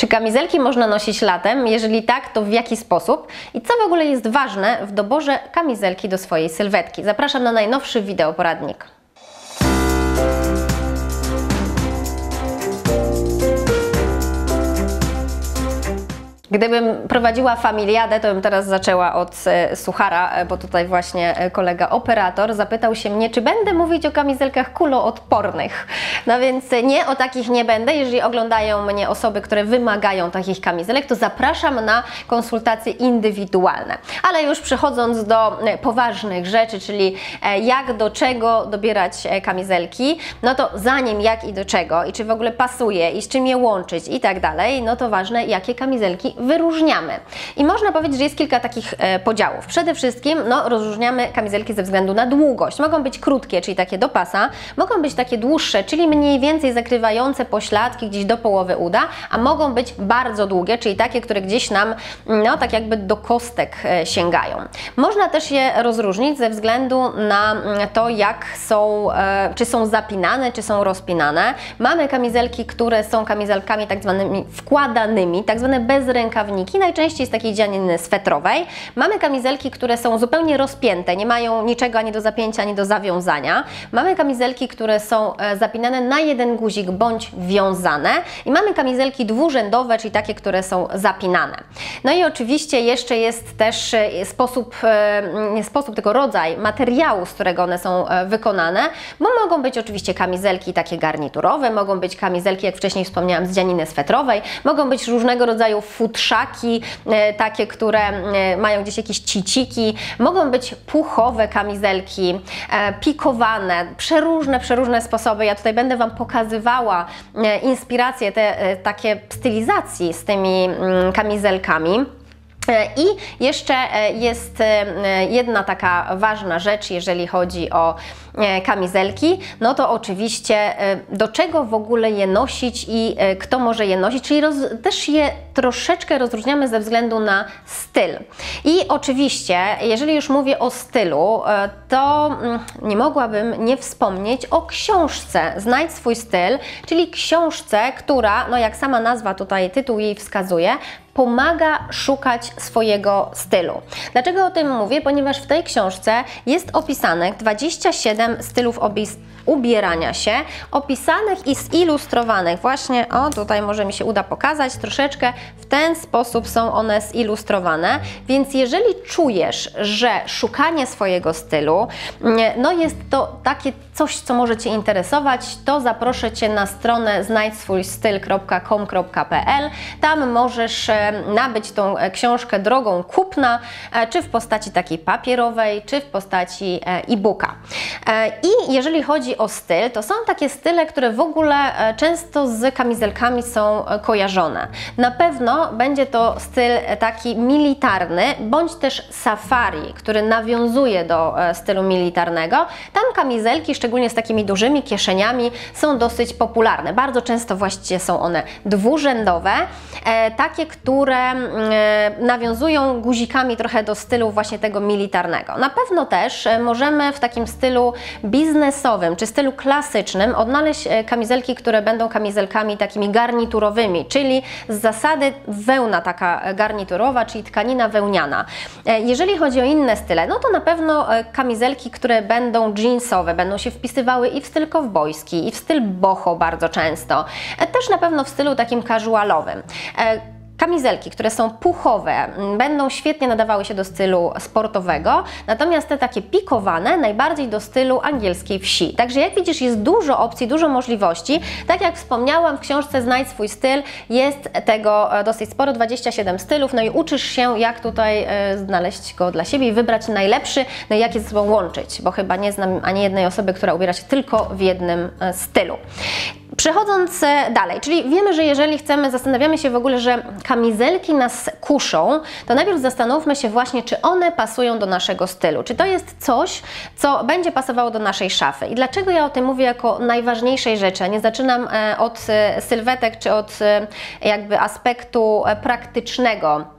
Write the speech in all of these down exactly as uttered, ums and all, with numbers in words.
Czy kamizelki można nosić latem? Jeżeli tak, to w jaki sposób? I co w ogóle jest ważne w doborze kamizelki do swojej sylwetki? Zapraszam na najnowszy wideoporadnik. Gdybym prowadziła familiadę, to bym teraz zaczęła od e, suchara, bo tutaj właśnie kolega operator zapytał się mnie, czy będę mówić o kamizelkach kuloodpornych. No więc nie, o takich nie będę. Jeżeli oglądają mnie osoby, które wymagają takich kamizelek, to zapraszam na konsultacje indywidualne. Ale już przechodząc do poważnych rzeczy, czyli jak do czego dobierać kamizelki, no to zanim jak i do czego i czy w ogóle pasuje i z czym je łączyć i tak dalej, no to ważne, jakie kamizelki wyróżniamy. I można powiedzieć, że jest kilka takich e, podziałów. Przede wszystkim no, rozróżniamy kamizelki ze względu na długość. Mogą być krótkie, czyli takie do pasa, mogą być takie dłuższe, czyli mniej więcej zakrywające pośladki gdzieś do połowy uda, a mogą być bardzo długie, czyli takie, które gdzieś nam no, tak jakby do kostek e, sięgają. Można też je rozróżnić ze względu na to, jak są, e, czy są zapinane, czy są rozpinane. Mamy kamizelki, które są kamizelkami tak zwanymi wkładanymi, tak zwane bezrękawniki, najczęściej z takiej dzianiny swetrowej. Mamy kamizelki, które są zupełnie rozpięte, nie mają niczego ani do zapięcia, ani do zawiązania. Mamy kamizelki, które są zapinane na jeden guzik bądź wiązane i mamy kamizelki dwurzędowe, czyli takie, które są zapinane. No i oczywiście jeszcze jest też sposób, nie sposób, tylko rodzaj materiału, z którego one są wykonane, bo mogą być oczywiście kamizelki takie garniturowe, mogą być kamizelki, jak wcześniej wspomniałam, z dzianiny swetrowej, mogą być różnego rodzaju futrzaki, takie, które mają gdzieś jakieś ciciki, mogą być puchowe kamizelki, pikowane, przeróżne, przeróżne sposoby. Ja tutaj będę Wam pokazywała inspiracje, te takie stylizacji z tymi kamizelkami. I jeszcze jest jedna taka ważna rzecz, jeżeli chodzi o kamizelki, no to oczywiście do czego w ogóle je nosić i kto może je nosić, czyli roz, też je troszeczkę rozróżniamy ze względu na styl. I oczywiście, jeżeli już mówię o stylu, to nie mogłabym nie wspomnieć o książce Znajdź swój styl, czyli książce, która, no jak sama nazwa tutaj, tytuł jej wskazuje, pomaga szukać swojego stylu. Dlaczego o tym mówię? Ponieważ w tej książce jest opisanych dwadzieścia siedem stylów ubierania się, opisanych i zilustrowanych. Właśnie, o tutaj może mi się uda pokazać troszeczkę, w ten sposób są one zilustrowane, więc jeżeli czujesz, że szukanie swojego stylu, no jest to takie coś, co może Cię interesować, to zaproszę Cię na stronę znajdź swój styl kropka com kropka p l. Tam możesz nabyć tą książkę drogą kupna, czy w postaci takiej papierowej, czy w postaci e-booka. I jeżeli chodzi o styl, to są takie style, które w ogóle często z kamizelkami są kojarzone. Na pewno będzie to styl taki militarny, bądź też safari, który nawiązuje do stylu militarnego. Tam kamizelki, szczególnie z takimi dużymi kieszeniami, są dosyć popularne. Bardzo często właściwie są one dwurzędowe, takie, które nawiązują guzikami trochę do stylu właśnie tego militarnego. Na pewno też możemy w takim stylu biznesowym czy stylu klasycznym odnaleźć kamizelki, które będą kamizelkami takimi garniturowymi, czyli z zasady wełna taka garniturowa, czyli tkanina wełniana. Jeżeli chodzi o inne style, no to na pewno kamizelki, które będą jeansowe, będą się wpisywały i w styl kowbojski, i w styl boho bardzo często. Też na pewno w stylu takim casualowym. Kamizelki, które są puchowe, będą świetnie nadawały się do stylu sportowego, natomiast te takie pikowane najbardziej do stylu angielskiej wsi. Także jak widzisz, jest dużo opcji, dużo możliwości. Tak jak wspomniałam, w książce Znajdź swój styl jest tego dosyć sporo, dwadzieścia siedem stylów, no i uczysz się, jak tutaj e, znaleźć go dla siebie i wybrać najlepszy, no i jak je ze sobą łączyć, bo chyba nie znam ani jednej osoby, która ubiera się tylko w jednym e, stylu. Przechodząc dalej, czyli wiemy, że jeżeli chcemy, zastanawiamy się w ogóle, że kamizelki nas kuszą, to najpierw zastanówmy się właśnie, czy one pasują do naszego stylu. Czy to jest coś, co będzie pasowało do naszej szafy. I dlaczego ja o tym mówię jako najważniejszej rzeczy? Nie zaczynam od sylwetek, czy od jakby aspektu praktycznego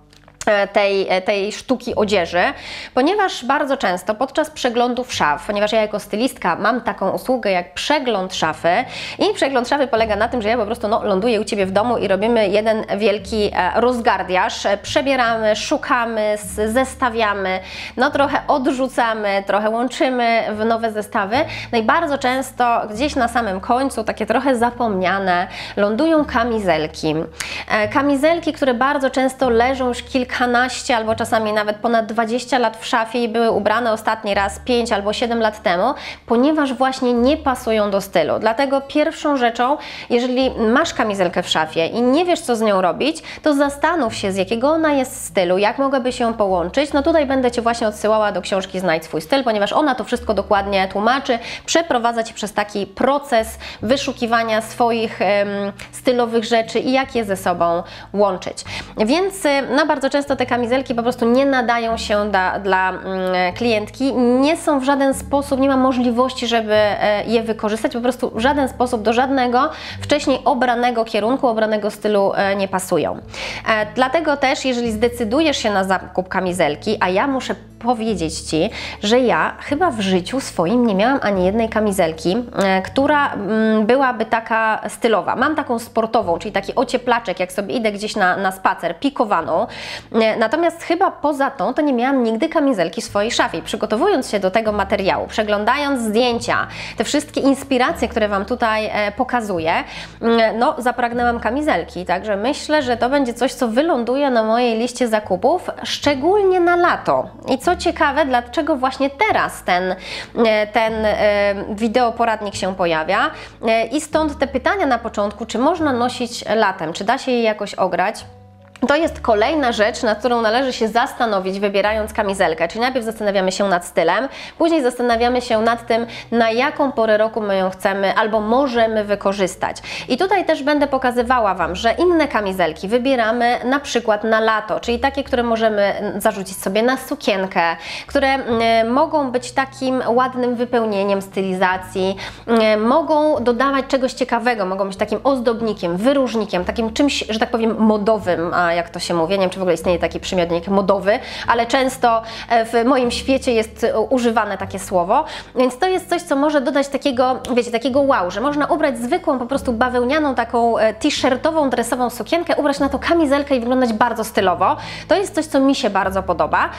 Tej, tej sztuki odzieży, ponieważ bardzo często podczas przeglądów szaf, ponieważ ja jako stylistka mam taką usługę jak przegląd szafy i przegląd szafy polega na tym, że ja po prostu no, ląduję u Ciebie w domu i robimy jeden wielki rozgardiaż, przebieramy, szukamy, zestawiamy, no trochę odrzucamy, trochę łączymy w nowe zestawy. No i bardzo często gdzieś na samym końcu, takie trochę zapomniane, lądują kamizelki. Kamizelki, które bardzo często leżą już kilka kilkanaście albo czasami nawet ponad dwadzieścia lat w szafie i były ubrane ostatni raz pięć albo siedem lat temu, ponieważ właśnie nie pasują do stylu. Dlatego pierwszą rzeczą, jeżeli masz kamizelkę w szafie i nie wiesz, co z nią robić, to zastanów się, z jakiego ona jest stylu, jak mogłaby się połączyć. No tutaj będę Cię właśnie odsyłała do książki Znajdź swój styl, ponieważ ona to wszystko dokładnie tłumaczy, przeprowadza Cię przez taki proces wyszukiwania swoich um, stylowych rzeczy i jak je ze sobą łączyć. Więc no bardzo często te kamizelki po prostu nie nadają się da, dla mm, klientki, nie są w żaden sposób, nie ma możliwości, żeby e, je wykorzystać, po prostu w żaden sposób do żadnego wcześniej obranego kierunku, obranego stylu e, nie pasują. E, dlatego też, jeżeli zdecydujesz się na zakup kamizelki, a ja muszę powiedzieć Ci, że ja chyba w życiu swoim nie miałam ani jednej kamizelki, e, która m, byłaby taka stylowa. Mam taką sportową, czyli taki ocieplaczek, jak sobie idę gdzieś na, na spacer, pikowaną. E, natomiast chyba poza tą, to nie miałam nigdy kamizelki w swojej szafie. Przygotowując się do tego materiału, przeglądając zdjęcia, te wszystkie inspiracje, które Wam tutaj e, pokazuję, e, no zapragnęłam kamizelki, także myślę, że to będzie coś, co wyląduje na mojej liście zakupów, szczególnie na lato. I co ciekawe, dlaczego właśnie teraz ten, ten wideoporadnik się pojawia i stąd te pytania na początku, czy można nosić latem, czy da się je jakoś ograć. To jest kolejna rzecz, nad którą należy się zastanowić, wybierając kamizelkę. Czyli najpierw zastanawiamy się nad stylem, później zastanawiamy się nad tym, na jaką porę roku my ją chcemy albo możemy wykorzystać. I tutaj też będę pokazywała Wam, że inne kamizelki wybieramy na przykład na lato, czyli takie, które możemy zarzucić sobie na sukienkę, które y, mogą być takim ładnym wypełnieniem stylizacji, y, mogą dodawać czegoś ciekawego, mogą być takim ozdobnikiem, wyróżnikiem, takim czymś, że tak powiem, modowym, jak to się mówi, nie wiem, czy w ogóle istnieje taki przymiotnik modowy, ale często w moim świecie jest używane takie słowo, więc to jest coś, co może dodać takiego, wiecie, takiego wow, że można ubrać zwykłą, po prostu bawełnianą, taką t-shirtową, dresową sukienkę, ubrać na to kamizelkę i wyglądać bardzo stylowo. To jest coś, co mi się bardzo podoba.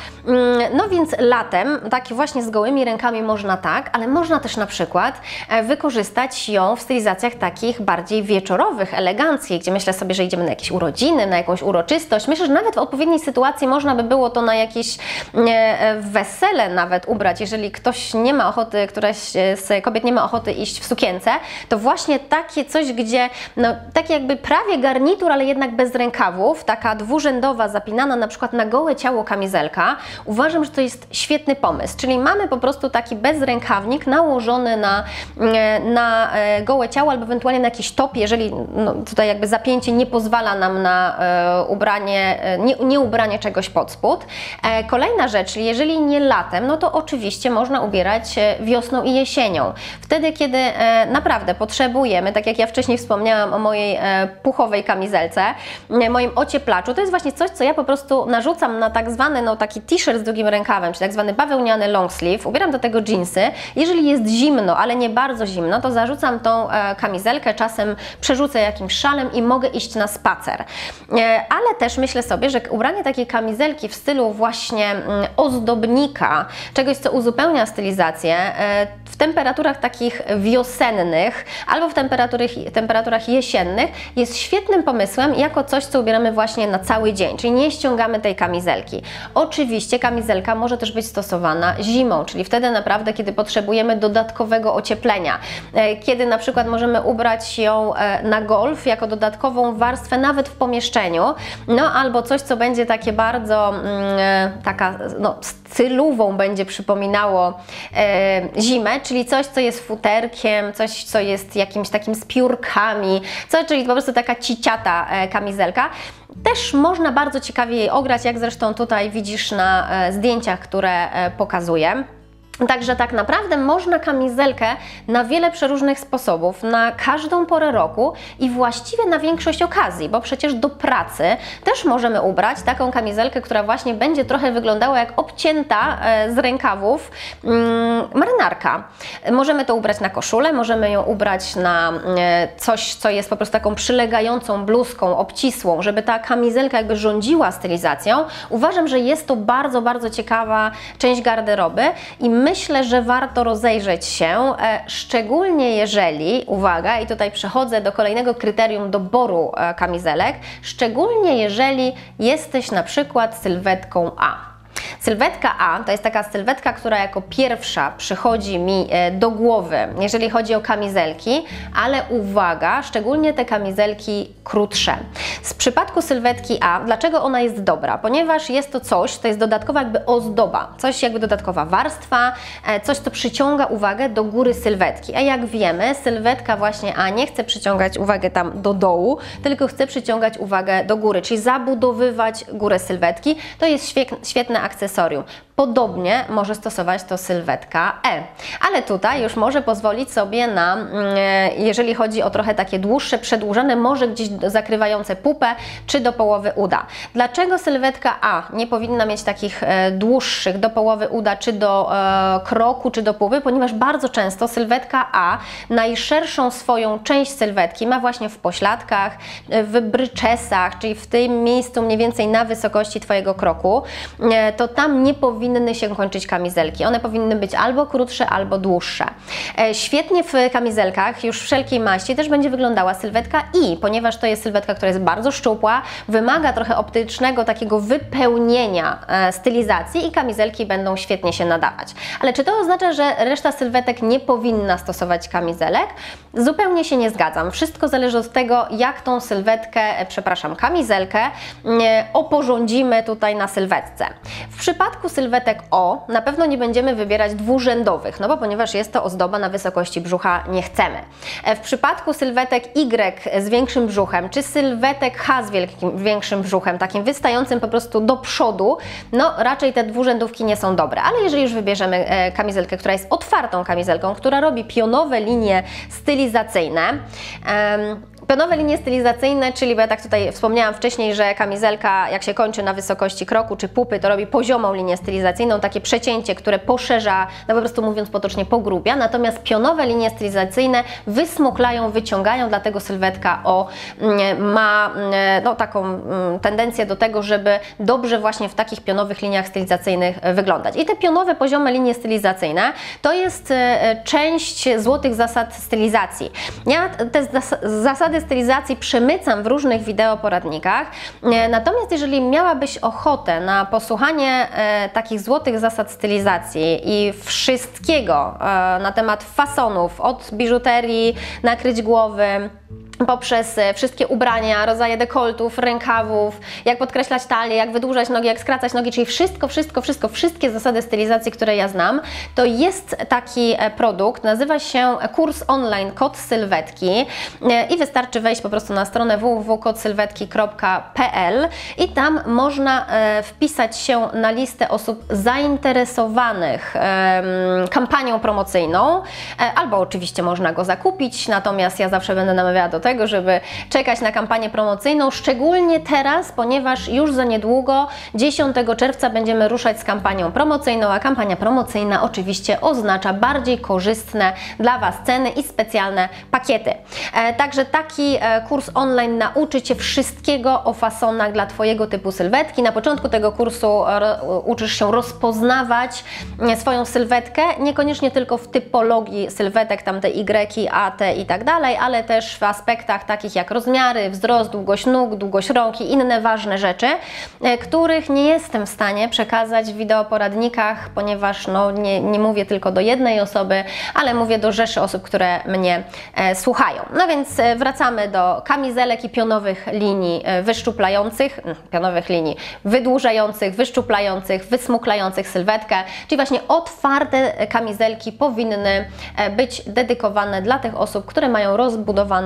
No więc latem, tak właśnie z gołymi rękami można tak, ale można też na przykład wykorzystać ją w stylizacjach takich bardziej wieczorowych, eleganckich, gdzie myślę sobie, że idziemy na jakieś urodziny, na jakąś uroczystość. Myślę, że nawet w odpowiedniej sytuacji można by było to na jakieś e, wesele nawet ubrać. Jeżeli ktoś nie ma ochoty, któraś z kobiet nie ma ochoty iść w sukience, to właśnie takie coś, gdzie no, taki jakby prawie garnitur, ale jednak bez rękawów, taka dwurzędowa, zapinana na przykład na gołe ciało kamizelka, uważam, że to jest świetny pomysł. Czyli mamy po prostu taki bezrękawnik nałożony na, na gołe ciało albo ewentualnie na jakiś top, jeżeli no, tutaj jakby zapięcie nie pozwala nam na e, ubranie, nie, nie ubranie czegoś pod spód. E, kolejna rzecz, jeżeli nie latem, no to oczywiście można ubierać wiosną i jesienią. Wtedy, kiedy e, naprawdę potrzebujemy, tak jak ja wcześniej wspomniałam o mojej e, puchowej kamizelce, e, moim ocieplaczu, to jest właśnie coś, co ja po prostu narzucam na tak zwany, no taki t-shirt z długim rękawem, czyli tak zwany bawełniany long sleeve, ubieram do tego dżinsy. Jeżeli jest zimno, ale nie bardzo zimno, to zarzucam tą e, kamizelkę, czasem przerzucę jakimś szalem i mogę iść na spacer. E, ale też myślę sobie, że ubranie takiej kamizelki w stylu właśnie mm, ozdobnika, czegoś, co uzupełnia stylizację, e, w temperaturach takich wiosennych albo w temperaturach, temperaturach jesiennych jest świetnym pomysłem jako coś, co ubieramy właśnie na cały dzień, czyli nie ściągamy tej kamizelki. Oczywiście kamizelka może też być stosowana zimą, czyli wtedy naprawdę, kiedy potrzebujemy dodatkowego ocieplenia, e, kiedy na przykład możemy ubrać ją e, na golf jako dodatkową warstwę nawet w pomieszczeniu, no albo coś, co będzie takie bardzo mm, taka no, stylową będzie przypominało e, zimę, czyli coś, co jest futerkiem, coś, co jest jakimś takim z piórkami, coś, czyli po prostu taka ciciata e, kamizelka. Też można bardzo ciekawie jej ograć, jak zresztą tutaj widzisz na e, zdjęciach, które e, pokazuję. Także tak naprawdę można kamizelkę na wiele przeróżnych sposobów, na każdą porę roku i właściwie na większość okazji, bo przecież do pracy też możemy ubrać taką kamizelkę, która właśnie będzie trochę wyglądała jak obcięta z rękawów mm, marynarka. Możemy to ubrać na koszulę, możemy ją ubrać na coś, co jest po prostu taką przylegającą bluzką, obcisłą, żeby ta kamizelka jakby rządziła stylizacją. Uważam, że jest to bardzo, bardzo ciekawa część garderoby i my Myślę, że warto rozejrzeć się, szczególnie jeżeli, uwaga, i tutaj przechodzę do kolejnego kryterium doboru kamizelek, szczególnie jeżeli jesteś na przykład sylwetką A. Sylwetka A to jest taka sylwetka, która jako pierwsza przychodzi mi do głowy, jeżeli chodzi o kamizelki, ale uwaga, szczególnie te kamizelki krótsze. W przypadku sylwetki A, dlaczego ona jest dobra? Ponieważ jest to coś, to jest dodatkowa jakby ozdoba, coś jakby dodatkowa warstwa, coś, co przyciąga uwagę do góry sylwetki. A jak wiemy, sylwetka właśnie A nie chce przyciągać uwagę tam do dołu, tylko chce przyciągać uwagę do góry, czyli zabudowywać górę sylwetki. To jest świetne akcesorium. Podobnie może stosować to sylwetka E, ale tutaj już może pozwolić sobie na, jeżeli chodzi o trochę takie dłuższe, przedłużone, może gdzieś zakrywające pupę, czy do połowy uda. Dlaczego sylwetka A nie powinna mieć takich dłuższych do połowy uda, czy do kroku, czy do pupy? Ponieważ bardzo często sylwetka A najszerszą swoją część sylwetki ma właśnie w pośladkach, w bryczesach, czyli w tym miejscu mniej więcej na wysokości Twojego kroku, to tam nie powinno powinny się kończyć kamizelki. One powinny być albo krótsze, albo dłuższe. Świetnie w kamizelkach już wszelkiej maści też będzie wyglądała sylwetka I, ponieważ to jest sylwetka, która jest bardzo szczupła, wymaga trochę optycznego takiego wypełnienia stylizacji i kamizelki będą świetnie się nadawać. Ale czy to oznacza, że reszta sylwetek nie powinna stosować kamizelek? Zupełnie się nie zgadzam. Wszystko zależy od tego, jak tą sylwetkę, przepraszam, kamizelkę oporządzimy tutaj na sylwetce. W przypadku sylwetek O na pewno nie będziemy wybierać dwurzędowych, no bo ponieważ jest to ozdoba na wysokości brzucha, nie chcemy. W przypadku sylwetek Y z większym brzuchem, czy sylwetek H z wielkim, większym brzuchem, takim wystającym po prostu do przodu, no raczej te dwurzędówki nie są dobre, ale jeżeli już wybierzemy kamizelkę, która jest otwartą kamizelką, która robi pionowe linie stylizacyjne, um, Pionowe linie stylizacyjne, czyli bo ja tak tutaj wspomniałam wcześniej, że kamizelka jak się kończy na wysokości kroku czy pupy, to robi poziomą linię stylizacyjną, takie przecięcie, które poszerza, no po prostu mówiąc potocznie pogrubia, natomiast pionowe linie stylizacyjne wysmuklają, wyciągają, dlatego sylwetka O ma no, taką tendencję do tego, żeby dobrze właśnie w takich pionowych liniach stylizacyjnych wyglądać. I te pionowe, poziome linie stylizacyjne to jest część złotych zasad stylizacji. Ja te zasady stylizacji przemycam w różnych wideoporadnikach, natomiast jeżeli miałabyś ochotę na posłuchanie e, takich złotych zasad stylizacji i wszystkiego e, na temat fasonów, od biżuterii, nakryć głowy, poprzez wszystkie ubrania, rodzaje dekoltów, rękawów, jak podkreślać talię, jak wydłużać nogi, jak skracać nogi, czyli wszystko, wszystko, wszystko, wszystkie zasady stylizacji, które ja znam, to jest taki produkt, nazywa się kurs online Kod Sylwetki i wystarczy wejść po prostu na stronę w w w kropka kod sylwetki kropka p l i tam można wpisać się na listę osób zainteresowanych kampanią promocyjną, albo oczywiście można go zakupić, natomiast ja zawsze będę namawiała do tego, tego, żeby czekać na kampanię promocyjną, szczególnie teraz, ponieważ już za niedługo, dziesiątego czerwca, będziemy ruszać z kampanią promocyjną, a kampania promocyjna oczywiście oznacza bardziej korzystne dla Was ceny i specjalne pakiety. E, także taki e, kurs online nauczy Cię wszystkiego o fasonach dla Twojego typu sylwetki. Na początku tego kursu ro, uczysz się rozpoznawać swoją sylwetkę, niekoniecznie tylko w typologii sylwetek, tam te Y, A, T i tak dalej, ale też w aspektach takich jak rozmiary, wzrost, długość nóg, długość rąk i inne ważne rzeczy, których nie jestem w stanie przekazać w wideoporadnikach, ponieważ no, nie, nie mówię tylko do jednej osoby, ale mówię do rzeszy osób, które mnie e, słuchają. No więc e, wracamy do kamizelek i pionowych linii e, wyszczuplających, pionowych linii wydłużających, wyszczuplających, wysmuklających sylwetkę, czyli właśnie otwarte kamizelki powinny e, być dedykowane dla tych osób, które mają rozbudowaną linię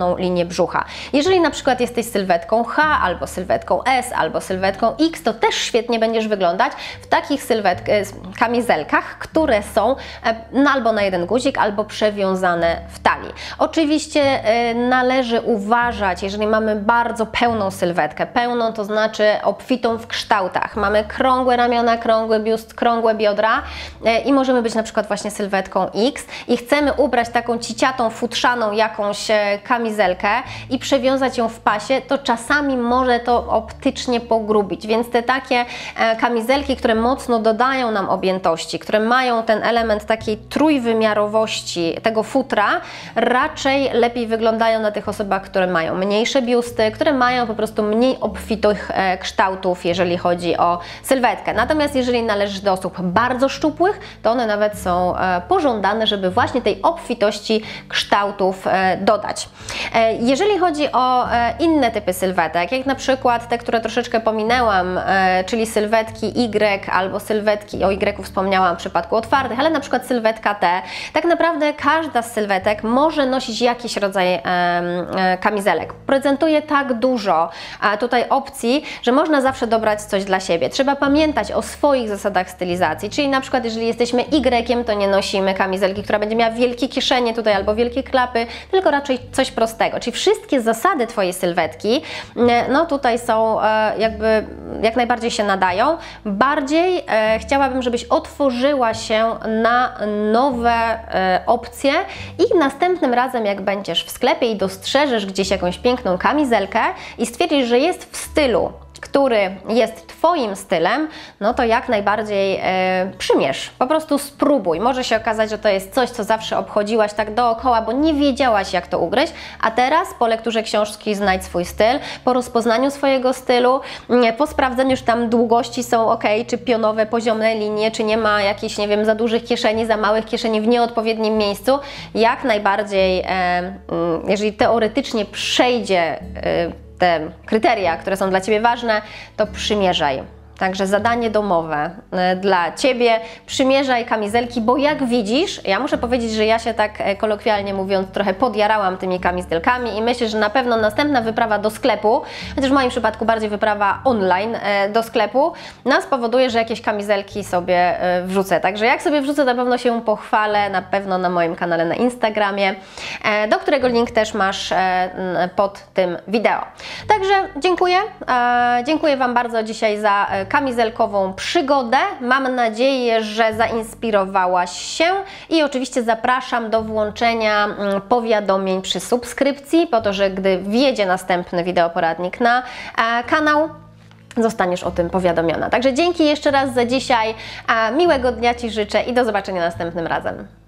linie brzucha. Jeżeli na przykład jesteś sylwetką H, albo sylwetką S, albo sylwetką X, to też świetnie będziesz wyglądać w takich sylwet kamizelkach, które są no, albo na jeden guzik, albo przewiązane w talii. Oczywiście y, należy uważać, jeżeli mamy bardzo pełną sylwetkę, pełną to znaczy obfitą w kształtach, mamy krągłe ramiona, krągły biust, krągłe biodra y, i możemy być na przykład właśnie sylwetką X i chcemy ubrać taką ciciatą, futrzaną jakąś y, kamizelkę i przewiązać ją w pasie, to czasami może to optycznie pogrubić, więc te takie y, kamizelki, które mocno dodają nam objętości, które mają ten element takiej trójwymiarowości tego futra, raczej lepiej wyglądają na tych osobach, które mają mniejsze biusty, które mają po prostu mniej obfitych e, kształtów, jeżeli chodzi o sylwetkę. Natomiast jeżeli należysz do osób bardzo szczupłych, to one nawet są e, pożądane, żeby właśnie tej obfitości kształtów e, dodać. E, jeżeli chodzi o e, inne typy sylwetek, jak na przykład te, które troszeczkę pominęłam, e, czyli sylwetki Y albo sylwetki, o Y wspomniałam w przypadku otwartych, ale na przykład sylwetka T, tak naprawdę każda z sylwetek może nosić jakiś rodzaj e, e, kamizelek. Prezentuje tak dużo a tutaj opcji, że można zawsze dobrać coś dla siebie. Trzeba pamiętać o swoich zasadach stylizacji, czyli na przykład jeżeli jesteśmy Y, to nie nosimy kamizelki, która będzie miała wielkie kieszenie tutaj albo wielkie klapy, tylko raczej coś prostego. Czyli wszystkie zasady Twojej sylwetki, no tutaj są e, jakby jak najbardziej się nadają. Bardziej e, chciałabym, żebyś otworzyła się na nowe e, opcje i następnym razem, jak będziesz w sklepie i dostrzeżesz gdzieś jakąś piękną kamizelkę i stwierdzisz, że jest w stylu, który jest Twoim stylem, no to jak najbardziej e, przymierz, po prostu spróbuj. Może się okazać, że to jest coś, co zawsze obchodziłaś tak dookoła, bo nie wiedziałaś, jak to ugryźć, a teraz po lekturze książki znajdź swój styl, po rozpoznaniu swojego stylu, po sprawdzeniu, czy tam długości są ok, czy pionowe, poziome linie, czy nie ma jakichś, nie wiem, za dużych kieszeni, za małych kieszeni w nieodpowiednim miejscu, jak najbardziej, e, jeżeli teoretycznie przejdzie e, te kryteria, które są dla Ciebie ważne, to przymierzaj. Także zadanie domowe dla Ciebie, przymierzaj kamizelki, bo jak widzisz, ja muszę powiedzieć, że ja się tak kolokwialnie mówiąc trochę podjarałam tymi kamizelkami i myślę, że na pewno następna wyprawa do sklepu, chociaż w moim przypadku bardziej wyprawa online do sklepu, nas spowoduje, że jakieś kamizelki sobie wrzucę. Także jak sobie wrzucę, na pewno się pochwalę, na pewno na moim kanale na Instagramie, do którego link też masz pod tym wideo. Także dziękuję. Dziękuję Wam bardzo dzisiaj za kamizelkową przygodę. Mam nadzieję, że zainspirowałaś się i oczywiście zapraszam do włączenia powiadomień przy subskrypcji, po to, że gdy wjedzie następny wideoporadnik na kanał, zostaniesz o tym powiadomiona. Także dzięki jeszcze raz za dzisiaj, miłego dnia Ci życzę i do zobaczenia następnym razem.